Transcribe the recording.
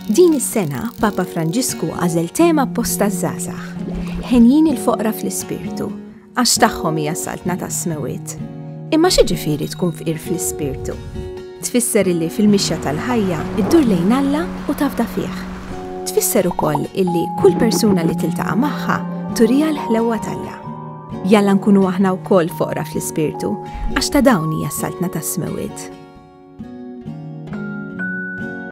Din is-sena Papa Franġisku għażel tema apposta żgħażagħ, ħenjin il-foqra fl-ispirtu, għax tagħhom hija s-saltna tas-smewiet. Imma xi ġifieri tkun fqir fl-ispirtu? Tfisser illi fil-mixja tal-ħajja iddur lejn Alla u tafda fih. Tfisser ukoll illi kull persuna li tiltaqa' magħha turija l-ħlewwa t'Alla. Jalla nkunu aħna wkoll foqra fl-ispirtu, għax ta' dawn hija s-saltna tas-smewiet.